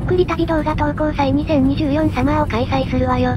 くり旅動画投稿祭2024サマーを開催するわよ。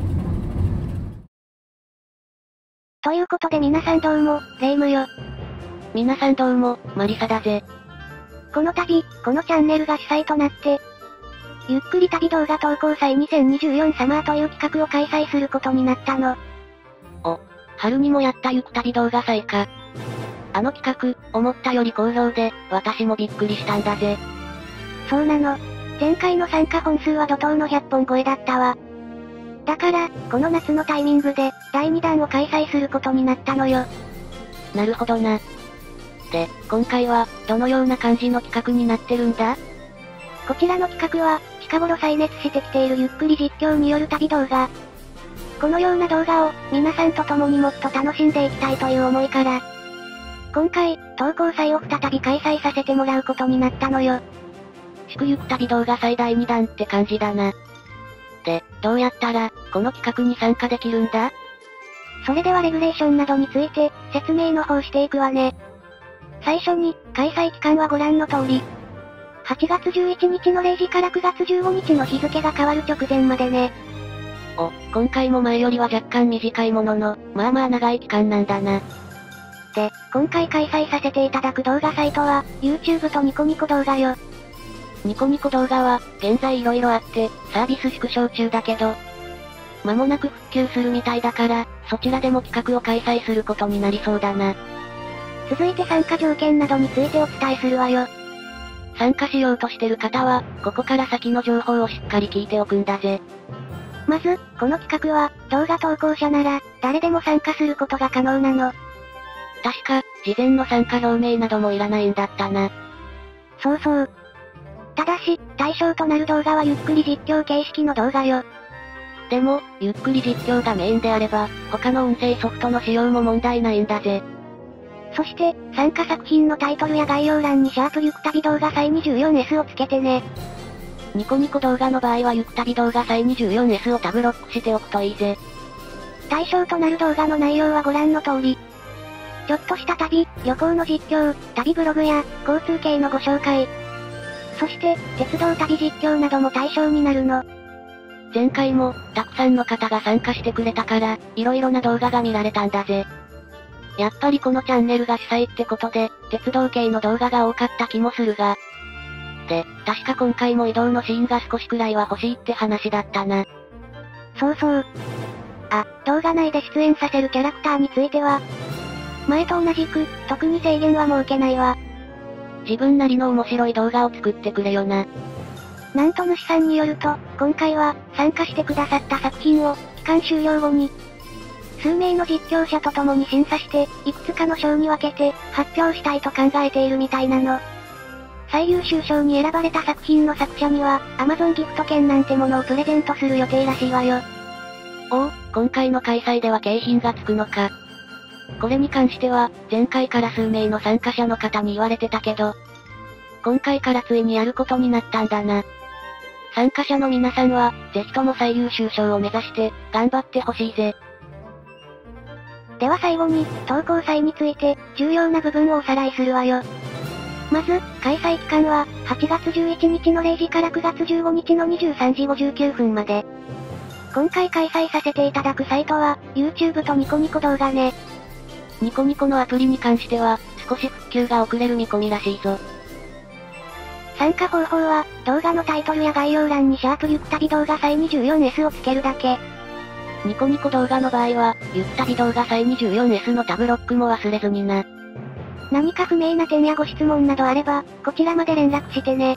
ということで皆さんどうも、レイムよ。 皆さんどうも、マリサだぜ。 この度、このチャンネルが主催となって、ゆっくり旅動画投稿祭2024サマーという企画を開催することになったの。 お、春にもやったゆく旅動画祭か。あの企画、思ったより好評で、私もびっくりしたんだぜ。 そうなの。前回の参加本数は怒涛の100本超えだったわ。だから、この夏のタイミングで、第2弾を開催することになったのよ。 なるほどな。で、今回は、どのような感じの企画になってるんだ？ こちらの企画は、近頃再熱してきているゆっくり実況による旅動画。このような動画を、皆さんと共にもっと楽しんでいきたいという思いから、今回、投稿祭を再び開催させてもらうことになったのよ。 祝ゆく旅動画祭第2弾って感じだな。で、どうやったら、この企画に参加できるんだ？ それではレギュレーションなどについて、説明の方していくわね。最初に、開催期間はご覧の通り。8月11日の0時から9月15日の日付が変わる直前までね。 お、今回も前よりは若干短いものの、まあまあ長い期間なんだな。 で、今回開催させていただく動画サイトは、YouTube とニコニコ動画よ。 ニコニコ動画は、現在色々あって、サービス縮小中だけど、間もなく復旧するみたいだから、そちらでも企画を開催することになりそうだな。 続いて参加条件などについてお伝えするわよ。 参加しようとしてる方は、ここから先の情報をしっかり聞いておくんだぜ。 まず、この企画は、動画投稿者なら、誰でも参加することが可能なの。 確か、事前の参加表明などもいらないんだったな。 そうそう。ただし、対象となる動画はゆっくり実況形式の動画よ。 でも、ゆっくり実況がメインであれば、他の音声ソフトの使用も問題ないんだぜ。 そして、参加作品のタイトルや概要欄にシャープゆく旅動画祭 24S をつけてね。 ニコニコ動画の場合はゆく旅動画祭 24S をタブロックしておくといいぜ。 対象となる動画の内容はご覧の通り。ちょっとした旅、旅行の実況、旅ブログや、交通系のご紹介。そして、鉄道旅実況なども対象になるの。 前回も、たくさんの方が参加してくれたから、色々な動画が見られたんだぜ。やっぱりこのチャンネルが主催ってことで、鉄道系の動画が多かった気もするが。で、確か今回も移動のシーンが少しくらいは欲しいって話だったな。 そうそう。あ、動画内で出演させるキャラクターについては、前と同じく、特に制限は設けないわ。 自分なりの面白い動画を作ってくれよな。 なんと主さんによると、今回は、参加してくださった作品を、期間終了後に、数名の実況者と共に審査して、いくつかの賞に分けて、発表したいと考えているみたいなの。最優秀賞に選ばれた作品の作者には、Amazon ギフト券なんてものをプレゼントする予定らしいわよ。 おお、今回の開催では景品がつくのか。これに関しては、前回から数名の参加者の方に言われてたけど、今回からついにやることになったんだな。参加者の皆さんは、ぜひとも最優秀賞を目指して、頑張ってほしいぜ。 では最後に、投稿祭について、重要な部分をおさらいするわよ。まず、開催期間は、8月11日の0時から9月15日の23時59分まで。今回開催させていただくサイトは、YouTube とニコニコ動画ね。 ニコニコのアプリに関しては、少し復旧が遅れる見込みらしいぞ。 参加方法は、動画のタイトルや概要欄にシャープゆく旅動画祭 24S をつけるだけ。 ニコニコ動画の場合は、ゆく旅動画祭 24S のタブロックも忘れずにな。 何か不明な点やご質問などあれば、こちらまで連絡してね。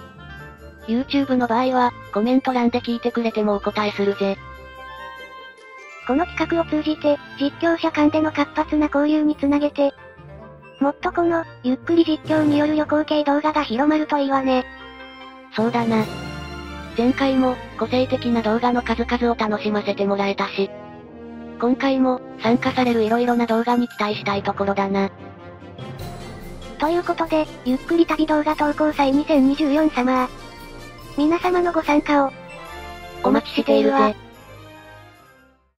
YouTube の場合は、コメント欄で聞いてくれてもお答えするぜ。 この企画を通じて、実況者間での活発な交流につなげて、もっとこの、ゆっくり実況による旅行系動画が広まるといいわね。 そうだな。前回も、個性的な動画の数々を楽しませてもらえたし、今回も、参加される色々な動画に期待したいところだな。 ということで、ゆっくり旅動画投稿祭2024サマー。皆様のご参加を、 お待ちしているぜ。